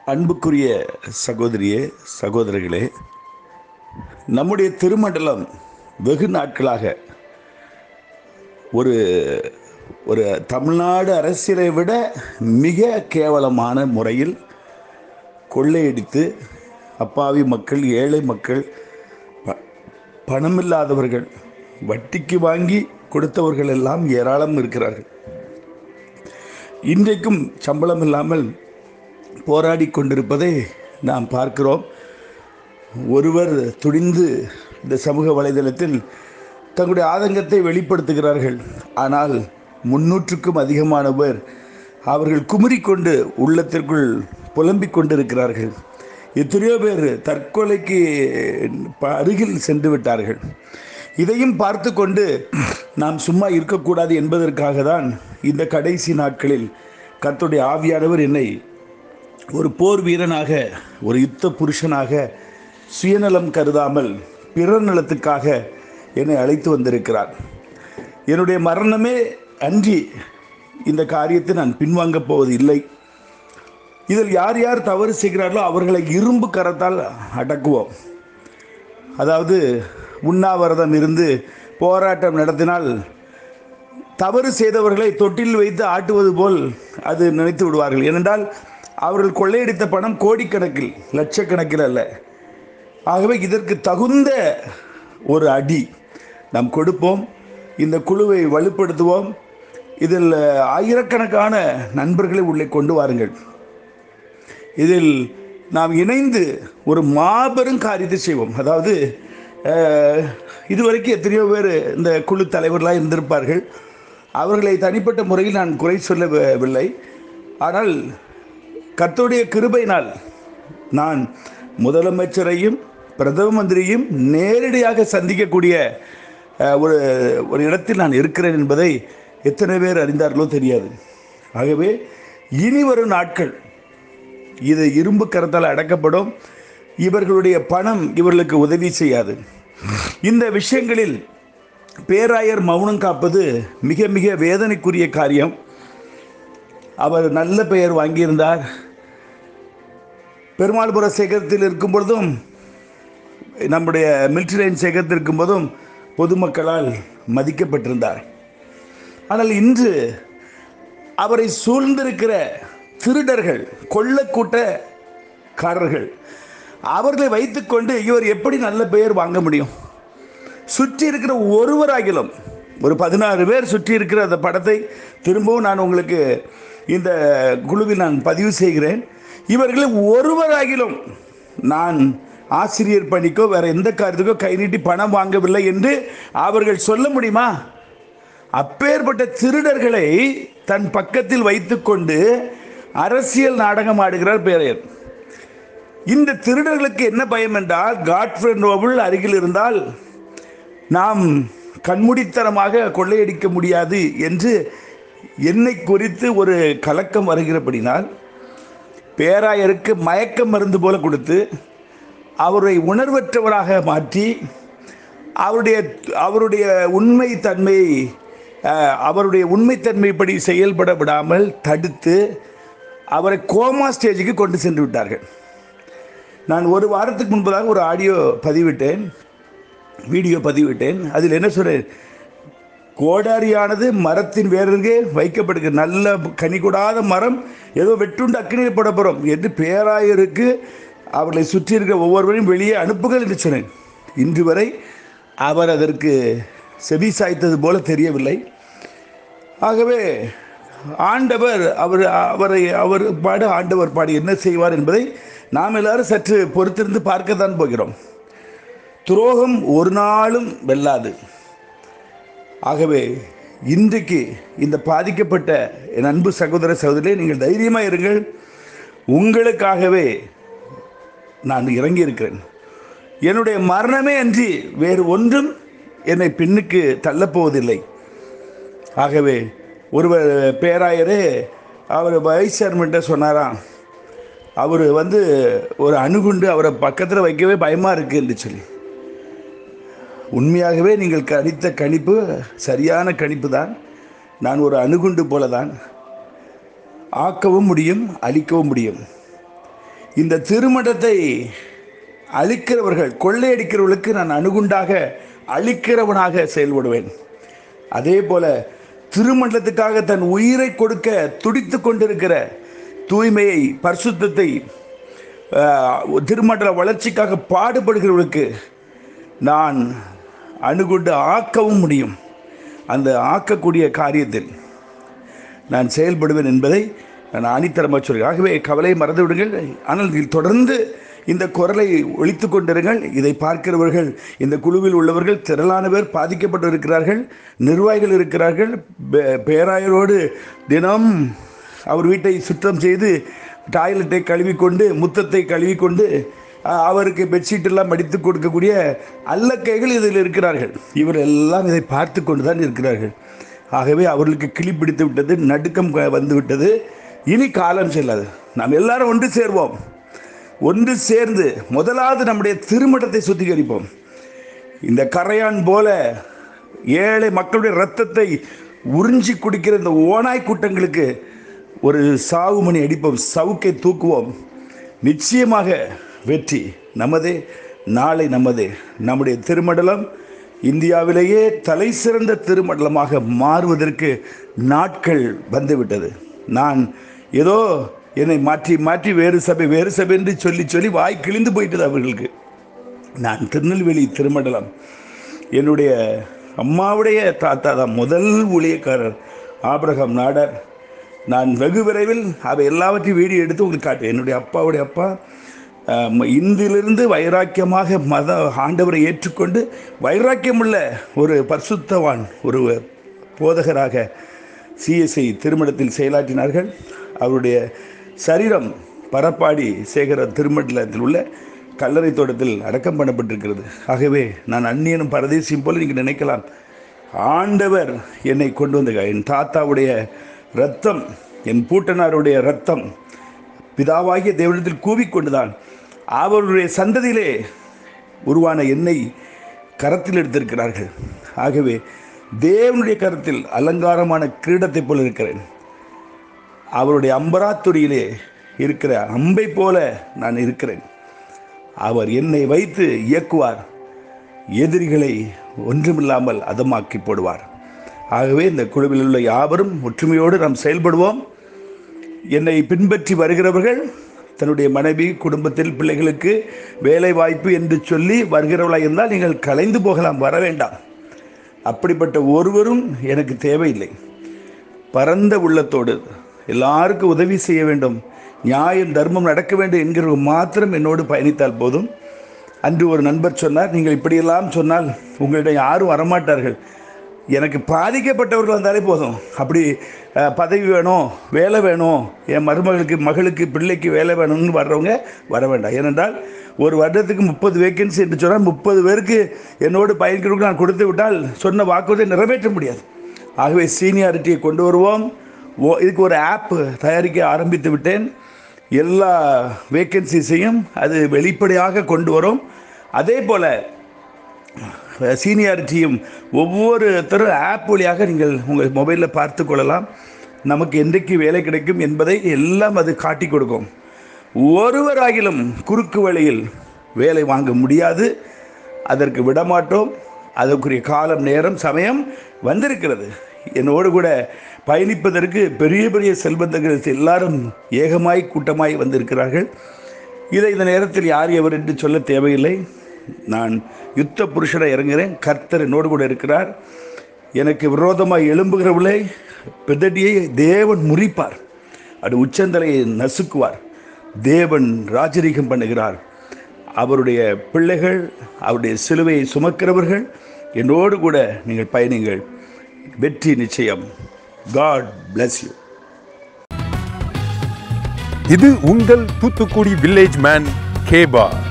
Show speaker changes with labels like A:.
A: அன்புக்குரிய சகோதரியே, சகோதரர்களே, நம்முடைய திருமண்டலம் வெகு நாட்களாக ஒரு ஒரு தமிழ்நாடு அரசியலை விட மிக கேவலமான முறையில் கொள்ளையடித்து அப்பாவி மக்கள், ஏழை மக்கள், பணமில்லாதவர்கள், வட்டிக்கு வாங்கி கொடுத்தவர்கள் எல்லாம் ஏராளம் இருக்கிறார்கள். இன்றைக்கும் சம்பளம் இல்லாமல் போராடி கொண்டிருப்பதை நாம் பார்க்கிறோம். ஒருவர் துணிந்து இந்த சமூக வலைதளத்தில் தங்களுடைய ஆதங்கத்தை வெளிப்படுத்துகிறார்கள். ஆனால் 300க்கும் அதிகமானவர் அவர்கள் குமுறிக்கொண்டு உள்ளத்திற்குள் புலம்பிக் கொண்டிருக்கிறார்கள். எத்தனையோ பேர் தற்கொலைக்கு அருகில் சென்று விட்டார்கள். இதையும் பார்த்து கொண்டு நாம் சும்மா இருக்கக்கூடாது என்பதற்காக தான் இந்த கடைசி நாட்களில் கர்த்தருடைய ஆவியானவர் என்னை ஒரு போர் வீரனாக, ஒரு யுத்த புருஷனாக, சுயநலம் கருதாமல் பிறர் நலத்துக்காக என்னை அழைத்து வந்திருக்கிறார். என்னுடைய மரணமே அன்றி இந்த காரியத்தை நான் பின்வாங்கப் போவது இல்லை. இதில் யார் யார் தவறு செய்கிறார்களோ அவர்களை இரும்பு கரத்தால் அடக்குவோம். அதாவது உண்ணாவிரதம் இருந்து போராட்டம் நடத்தினால் தவறு செய்தவர்களை தொட்டில் வைத்து ஆட்டுவது போல் அது நினைத்து விடுவார்கள். ஏனென்றால் அவர்கள் கொள்ளையடித்த பணம் கோடிக்கணக்கில், லட்சக்கணக்கில் அல்ல. ஆகவே இதற்கு தகுந்த ஒரு அடி நாம் கொடுப்போம். இந்த குழுவை வலுப்படுத்துவோம். இதில் ஆயிரக்கணக்கான நண்பர்களை உள்ளே கொண்டு வாருங்கள். இதில் நாம் இணைந்து ஒரு மாபெரும் காரியத்தை செய்வோம். அதாவது இதுவரைக்கும் எத்தனையோ பேர் இந்த குழு தலைவர்களாக இருந்திருப்பார்கள். அவர்களை தனிப்பட்ட முறையில் நான் குறை சொல்லவில்லை. ஆனால் கர்த்தருடைய கிருபையினால் நான் முதலமைச்சரையும் பிரதம மந்திரியும் நேரடியாக சந்திக்கக்கூடிய ஒரு இடத்தில் நான் இருக்கிறேன் என்பதை எத்தனை பேர் அறிந்தார்களோ தெரியாது. ஆகவே இனி வரும் நாட்கள் இது இரும்பு கரத்தால் அடக்கப்படும். இவர்களுடைய பணம் இவர்களுக்கு உதவி செய்யாது. இந்த விஷயங்களில் பேராயர் மௌனம் காப்பது மிக மிக வேதனைக்குரிய காரியம். அவர் நல்ல பெயர் வாங்கியிருந்தார். பெருமாள்புர சேகரத்தில் இருக்கும் பொழுதும், நம்முடைய மிலிட்டரி லைன் சேகரத்தில் இருக்கும் போதும் பொதுமக்களால் மதிக்கப்பட்டிருந்தார். ஆனால் இன்று அவரை சூழ்ந்திருக்கிற திருடர்கள், கொள்ளக்கூட்டக்காரர்கள், அவர்களை வைத்துக்கொண்டு இவர் எப்படி நல்ல பெயர் வாங்க முடியும்? சுற்றி இருக்கிற ஒருவராகிலும், ஒரு 16 பேர் சுற்றி இருக்கிற அந்த படத்தை திரும்பவும் நான் உங்களுக்கு இந்த குழுவில் நான் பதிவு செய்கிறேன். இவர்களை ஒருவராகிலும் நான் ஆசிரியர் பணிக்கோ வேறு எந்த காரியத்துக்கோ கை நீட்டி பணம் வாங்கவில்லை என்று அவர்கள் சொல்ல முடியுமா? அப்பேற்பட்ட திருடர்களை தன் பக்கத்தில் வைத்துக்கொண்டு அரசியல் நாடகம் ஆடுகிறார் பேரையர். இந்த திருடர்களுக்கு என்ன பயம் என்றால், காட்ஃப்ரே நோபல் அருகில் இருந்தால் நாம் கண்மூடித்தனமாக கொள்ளையடிக்க முடியாது என்று என்னை குறித்து ஒரு கலக்கம் வருகிறபடினால் பேராயருக்கு மயக்க மருந்து போல கொடுத்து அவரை உணர்வற்றவராக மாற்றி அவருடைய உண்மைத்தன்மைப்படி செயல்பட விடாமல் தடுத்து அவரை கோமா ஸ்டேஜுக்கு கொண்டு சென்று விட்டார்கள். நான் ஒரு வாரத்துக்கு முன்பதாக ஒரு வீடியோ பதிவிட்டேன். அதில் என்ன சொல்றேன்? கோடாரியானது மரத்தின் வேறருகே வைக்கப்படுகிற நல்ல கனி கொடாத மரம் ஏதோ வெட்டுண்டு அக்கினியில் போடப்படும் என்று பேராயருக்கு அவர்களை சுற்றி இருக்கிற ஒவ்வொருவரையும் வெளியே அனுப்புகள் என்று சொன்னேன். இன்று வரை அவர் அதற்கு செவி சாய்த்தது போல தெரியவில்லை. ஆகவே ஆண்டவர் ஆண்டவர் பாடி என்ன செய்வார் என்பதை நாம் எல்லாரும் சற்று பொறுத்திருந்து பார்க்கத்தான் போகிறோம். துரோகம் ஒரு நாளும் வெல்லாது. ஆகவே இன்றைக்கு இந்த பாதிக்கப்பட்ட என் அன்பு சகோதர சகோதரிகளே, நீங்கள் தைரியமாக இருங்கள். உங்களுக்காகவே நான் இறங்கி இருக்கிறேன். என்னுடைய மரணமே அன்றி வேறு ஒன்றும் என்னை பின்னுக்கு தள்ளப்போவதில்லை. ஆகவே ஒருவர் பேராயரே அவர் வைஸ் சேர்மன்ட்ட சொன்னாராம், அவர் ஒரு அணுகுண்டு அவரை பக்கத்தில் வைக்கவே பயமாக இருக்குது என்று சொல்லி. உண்மையாகவே நீங்கள் கணித்த கணிப்பு சரியான கணிப்பு தான். நான் ஒரு அணுகுண்டு போல தான். ஆக்கவும் முடியும், அழிக்கவும் முடியும். இந்த திருமணத்தை அழிக்கிறவர்கள், கொள்ளையடிக்கிறவர்களுக்கு நான் அணுகுண்டாக அழிக்கிறவனாக செயல்படுவேன். அதே போல திருமணத்துக்காக தன் உயிரை கொடுக்க துடித்து கொண்டிருக்கிற தூய்மையை, பரிசுத்தத்தை, திருமண வளர்ச்சிக்காக பாடுபடுகிறவர்களுக்கு நான் அணுகுண்டு ஆக்கவும் முடியும். அந்த ஆக்கக்கூடிய காரியத்தில் நான் செயல்படுவேன் என்பதை நான் ஆணித்தரமாக சொல்கிறேன். ஆகவே கவலை மறந்து விடுங்கள். ஆனால் தொடர்ந்து இந்த குரலை ஒலித்து கொண்டிருங்கள். இதை பார்க்கிறவர்கள், இந்த குழுவில் உள்ளவர்கள் திரளான பேர் பாதிக்கப்பட்டு இருக்கிறார்கள், நிர்வாகிகள் இருக்கிறார்கள். பேராயரோடு தினம் அவர் வீட்டை சுத்தம் செய்து டாய்லெட்டை கழுவிக்கொண்டு, முத்தத்தை கழுவிக்கொண்டு, அவருக்கு பெட்ஷீட்டெல்லாம் மடித்து கொடுக்கக்கூடிய அல்லக்கைகள் இதில் இருக்கிறார்கள். இவர் எல்லாம் இதை பார்த்து கொண்டு தான் இருக்கிறார்கள். ஆகவே அவர்களுக்கு கிளி பிடித்து விட்டது, நடுக்கம் வந்து விட்டது. இனி காலம் செல்லாது. நாம் எல்லாரும் ஒன்று சேர்வோம். ஒன்று சேர்ந்து முதலாவது நம்முடைய திருமணத்தை சுத்திகரிப்போம். இந்த கரையான் போல ஏழை மக்களுடைய இரத்தத்தை உறிஞ்சி குடிக்கிற இந்த ஓநாய் கூட்டங்களுக்கு ஒரு சாவு மணி அடிப்போம், சவுக்கை தூக்குவோம். நிச்சயமாக வெற்றி நமதே, நாளை நமதே. நம்முடைய திருமண்டலம் இந்தியாவிலேயே தலை சிறந்த திருமண்டலமாக மாறுவதற்கு நாட்கள் வந்துவிட்டது. நான் ஏதோ என்னை மாற்றி மாற்றி வேறு சபை என்று சொல்லி வாய் கிழிந்து போயிட்டது அவர்களுக்கு. நான் திருநெல்வேலி திருமண்டலம், என்னுடைய அம்மாவுடைய தாத்தா தான் முதல் ஊழியக்காரர் ஆபிரகாம் நாடார். நான் வெகு விரைவில் அவை எல்லாவற்றையும் வீடியோ எடுத்து உங்களுக்கு காட்டுவேன். என்னுடைய அப்பாவுடைய அப்பா இந்திலிருந்து வைராக்கியமாக ஆண்டவரை ஏற்றுக்கொண்டு வைராக்கியமுள்ள ஒரு பரிசுத்தவான், ஒரு போதகராக சிஎஸ்ஐ திருமணத்தில் செயலாற்றினார்கள். அவருடைய சரீரம் பரப்பாடி சேகர திருமண்டலத்தில் உள்ள கல்லறை தோட்டத்தில் அடக்கம் பண்ணப்பட்டிருக்கிறது. ஆகவே நான் அந்நியனும் பரதேசியும் போல நீங்கள் நினைக்கலாம். ஆண்டவர் என்னை கொண்டு வந்த என் தாத்தாவுடைய இரத்தம், என் பூட்டனாருடைய இரத்தம், பிதாவாகிய தேவனிடத்தில் கூவிக்கொண்டுதான் அவருடைய சந்ததியிலே உருவான என்னை கரத்தில் எடுத்திருக்கிறார்கள். ஆகவே தேவனுடைய கரத்தில் அலங்காரமான கிரீடத்தை போல இருக்கிறேன். அவருடைய அம்பராத்துடியிலே இருக்கிற அம்பை போல நான் இருக்கிறேன். அவர் என்னை வைத்து இயக்குவார், எதிரிகளை ஒன்றுமில்லாமல் அதமாக்கி போடுவார். ஆகவே இந்த குழுவில் உள்ள யாவரும் ஒற்றுமையோடு நாம் செயல்படுவோம். என்னை பின்பற்றி வருகிறவர்கள் தன்னுடைய மனைவி, குடும்பத்தில் பிள்ளைகளுக்கு வேலை வாய்ப்பு என்று சொல்லி வருகிறவர்களாக இருந்தால் நீங்கள் கலைந்து போகலாம், வர வேண்டாம். அப்படிப்பட்ட ஒருவரும் எனக்கு தேவையில்லை. பரந்த உள்ளத்தோடு எல்லாருக்கும் உதவி செய்ய வேண்டும், நியாயம் தர்மம் நடக்க வேண்டும் என்கிற மாத்திரம் என்னோடு பயணித்தால் போதும். அன்று ஒரு நண்பர் சொன்னார், நீங்கள் இப்படியெல்லாம் சொன்னால் உங்களிடம் யாரும் வரமாட்டார்கள், எனக்கு பாதிக்கப்பட்டவர்கள் வந்தாலே போதும். அப்படி பதவி வேணும், வேலை வேணும், என் மகளுக்கு பிள்ளைக்கு வேலை வேணும்னு வர்றவங்க வர வேண்டாம். ஏனென்றால் ஒரு வருடத்துக்கு 30 வேக்கன்சி என்று சொன்னால் 30 பேருக்கு என்னோடு பயணிக்கிறவங்களுக்கு நான் கொடுத்து விட்டால் சொன்ன வாக்குறுதியை நிறைவேற்ற முடியாது. ஆகவே சீனியாரிட்டியை கொண்டு வருவோம். இதுக்கு ஒரு ஆப் தயாரிக்க ஆரம்பித்து விட்டேன். எல்லா வேக்கன்சிஸையும் அது வெளிப்படையாக கொண்டு வரும். அதே போல் சீனியாரிட்டியும் ஒவ்வொருத்தரும் ஆப் வழியாக நீங்கள் உங்கள் மொபைலில் பார்த்து கொள்ளலாம். நமக்கு என்றைக்கு வேலை கிடைக்கும் என்பதை எல்லாம் அது காட்டி கொடுக்கும். ஒருவராகிலும் குறுக்கு வழியில் வேலை வாங்க முடியாது, அதற்கு விடமாட்டோம். அதற்குரிய காலம், நேரம், சமயம் வந்திருக்கிறது. என்னோடு கூட பயணிப்பதற்கு பெரிய பெரிய செல்வந்தர்கள் எல்லாரும் ஏகமாய் கூட்டமாய் வந்திருக்கிறார்கள். இதை இந்த நேரத்தில் யார் எவர் என்று சொல்ல தேவையில்லை. நான் யுத்த புருஷனை இறங்குகிறேன். கர்த்தர் என்னோடு கூட இருக்கிறார். எனக்கு விரோதமாக எழும்புகிறவளை பிதடியை தேவன் முறிப்பார், அது உச்சந்தலையை நசுக்குவார். தேவன் ராஜரீகம் பண்ணுகிறார். அவருடைய பிள்ளைகள், அவருடைய சிலுவையை சுமக்கிறவர்கள் என்னோடு கூட நீங்கள் பயணிங்கள். வெற்றி நிச்சயம். God bless you.
B: இது உங்கள் தூத்துக்குடி வில்லேஜ் மேன் கேபா.